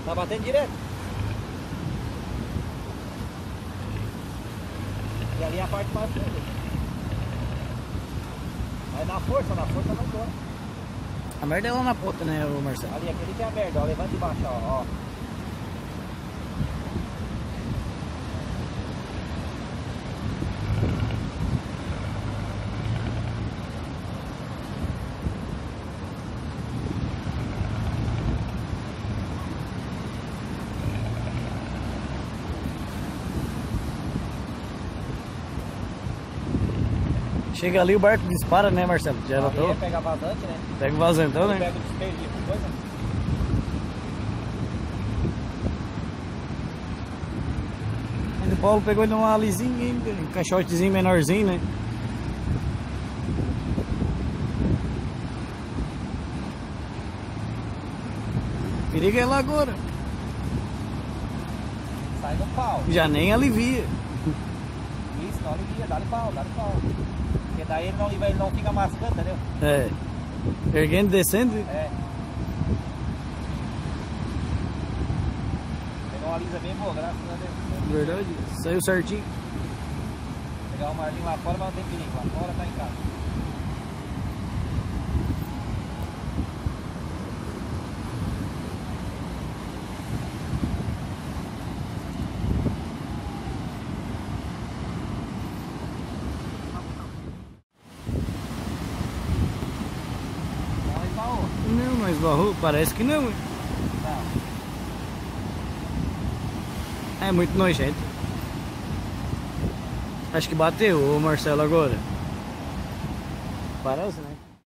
Tá batendo direto. E ali é a parte mais funda. Aí na força vai embora. A merda é lá na ponta, né, ô Marcelo? Ali, aquele que é a merda, ó. Levanta de baixo, ó. Chega ali, o barco dispara, né, Marcelo? Já notou? Pega vazante, né? Pega o vazantão, né? Pega o despejo com coisa. Ainda o Paulo pegou ele numa alizinha ainda, um caixotezinho menorzinho, né? Perigo é lá agora. Sai no pau. Já nem alivia. Isso, não alivia, dá-lhe pau. Porque daí ele não fica mascando, entendeu? É. Erguendo e descendo. É. Pegou uma lisa bem boa, graças a Deus. Verdade, saiu certinho. Pegar o marlinho lá fora, mas não tem perigo. Lá fora tá em casa. Não, mas barrou, parece que não. Não. É muito nojento. Acho que bateu o Marcelo agora. Parece, né?